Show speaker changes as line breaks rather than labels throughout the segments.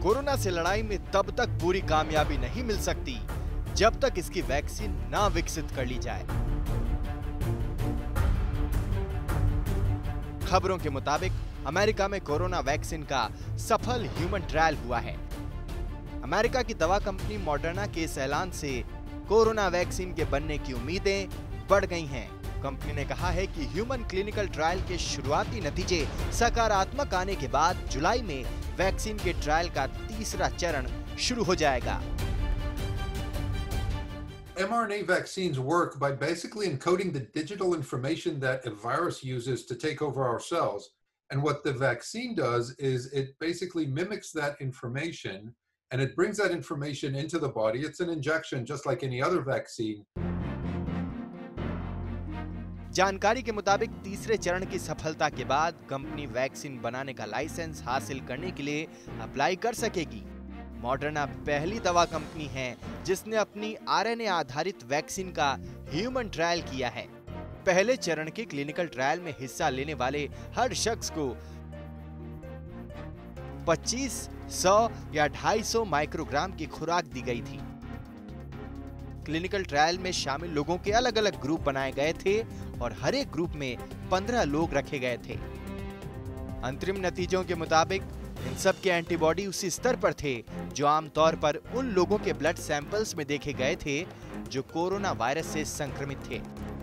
Corona से लड़ाई में तब तक पूरी कामयाबी नहीं मिल सकती जब तक इसकी वैक्सीन ना विकसित कर ली जाए। खबरों के मुताबिक अमेरिका में कोरोना वैक्सीन का सफल ह्यूमन ट्रायल हुआ है। अमेरिका की दवा कंपनी मॉडर्ना के इस ऐलान से कोरोना वैक्सीन के बनने की उम्मीदें बढ़ गई हैं। कंपनी ने कहा है कि ह्यूमन क्लिनिकल ट्रायल के शुरुआती नतीजे सकारात्मक आने के बाद जुलाई में वैक्सीन के ट्रायल का तीसरा चरण शुरू हो जाएगा।
mRNA vaccines work by basically encoding the digital information that a virus uses to take over our cells. And what the vaccine does is it basically mimics that information and it brings that information into the body. It's an injection just like any other vaccine.
जानकारी के मुताबिक तीसरे चरण की सफलता के बाद company vaccine बनाने का लाइसेंस हासिल करने के लिए अप्लाई कर सकेगी। मॉडर्ना पहली दवा कंपनी है जिसने अपनी आरएनए आधारित वैक्सीन का ह्यूमन ट्रायल किया है। पहले चरण के क्लिनिकल ट्रायल में हिस्सा लेने वाले हर शख्स को 25, 100 या 250 माइक्रोग्राम की खुराक दी गई थी। क्लिनिकल ट्रायल में शामिल लोगों के अलग अलग ग्रुप बनाए गए थे और हर एक ग्रुप में 15 लोग रखे गए थे। अंतरिम नतीजों के मुताबिक इन सब के एंटीबॉडी उसी स्तर पर थे जो आमतौर पर उन लोगों के ब्लड सैंपल्स में देखे गए थे जो कोरोना वायरस से संक्रमित थे।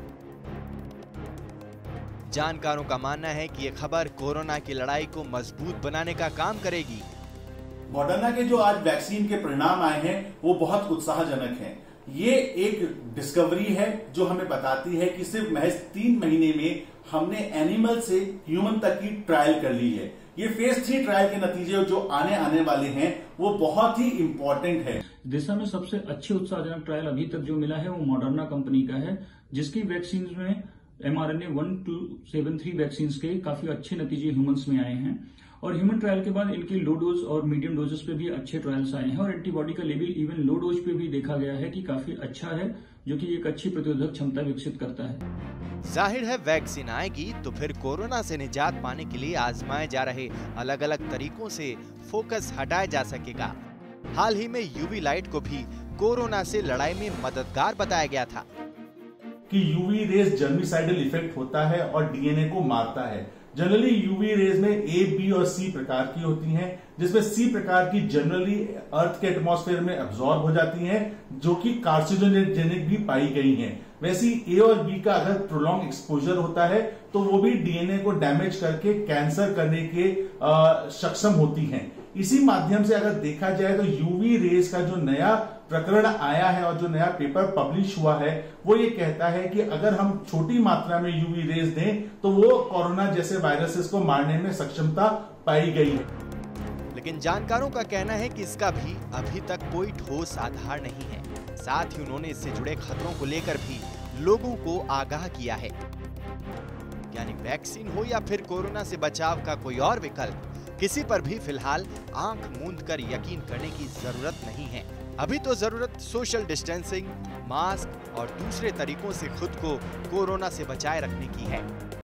जानकारों का मानना है कि यह खबर कोरोना की लड़ाई को मजबूत बनाने का काम करेगी।
मॉडर्ना के जो आज वैक्सीन के परिणाम आए हैं वो बहुत उत्साहजनक हैं। ये एक डिस्कवरी है जो हमें बताती है कि सिर्फ महज 3 महीने में हमने एनिमल से ह्यूमन तक की ट्रायल कर ली है। ये फेज 3 ट्रायल के नतीजे जो आने वाले हैं वो बहुत ही इंपॉर्टेंट है।
दिशा में सबसे अच्छे उत्साहजनक ट्रायल अभी तक जो मिला है वो मॉडर्ना कंपनी का है, जिसकी वैक्सीन में mRNA 1273 वैक्सीन के काफी अच्छे नतीजे ह्यूमंस में आए हैं और ह्यूमन ट्रायल के बाद इनके लो डोज और मीडियम डोजेस पे भी अच्छे ट्रायल्स आए हैं और एंटीबॉडी का लेवल इवन लो डोज पे भी देखा गया है कि काफी अच्छा है, जो कि एक अच्छी प्रतिरोधक क्षमता विकसित करता है।
जाहिर है वैक्सीन आएगी तो फिर कोरोना से निजात पाने के लिए आजमाए जा रहे अलग अलग तरीकों से फोकस हटाया जा सकेगा। हाल ही में यूवी लाइट को भी कोरोना से लड़ाई में मददगार बताया गया था
कि यूवी रेज जर्मिसाइडल इफेक्ट होता है और डीएनए को मारता है। जनरली यूवी रेज में ए, बी और सी प्रकार की होती हैं, जिसमें सी प्रकार की जनरली अर्थ के एटमॉस्फेयर में अब्सॉर्ब हो जाती हैं, जो कि कार्सिनोजेनिक भी पाई गई हैं। वैसे ए और बी का अगर प्रोलॉन्ग एक्सपोजर होता है तो वो भी डीएनए को डैमेज करके कैंसर करने के सक्षम होती हैं। इसी माध्यम से अगर देखा जाए तो यूवी रेज का जो नया प्रकरण आया है और जो नया पेपर पब्लिश हुआ है वो ये कहता है कि अगर हम छोटी मात्रा में यूवी रेज दें तो वो कोरोना जैसे वायरसेस को मारने में सक्षमता पाई गई है।
लेकिन जानकारों का कहना है कि इसका भी अभी तक कोई ठोस आधार नहीं है। साथ ही उन्होंने इससे जुड़े खतरों को लेकर भी लोगों को आगाह किया है। यानी वैक्सीन हो या फिर कोरोना से बचाव का कोई और विकल्प, किसी पर भी फिलहाल आंख मूंद कर यकीन करने की जरूरत नहीं है। अभी तो जरूरत सोशल डिस्टेंसिंग, मास्क और दूसरे तरीकों से खुद को कोरोना से बचाए रखने की है।